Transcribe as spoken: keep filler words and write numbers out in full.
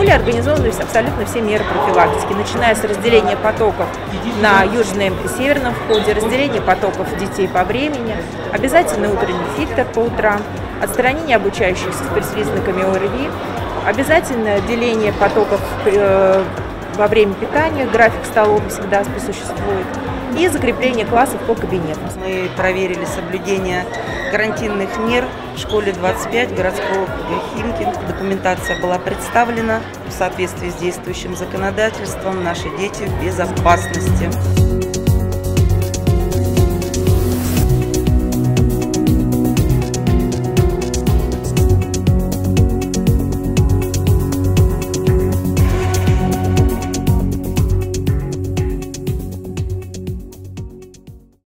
Были организованы абсолютно все меры профилактики, начиная с разделения потоков на южном и северном входе, разделения потоков детей по времени, обязательный утренний фильтр по утрам, отстранение обучающихся с признаками ОРВИ, обязательное деление потоков э, во время питания, график столов всегда существует, и закрепление классов по кабинетам. Мы проверили соблюдение карантинных мер в школе двадцать пять городского Химки. Документация была представлена в соответствии с действующим законодательством. Наши дети в безопасности.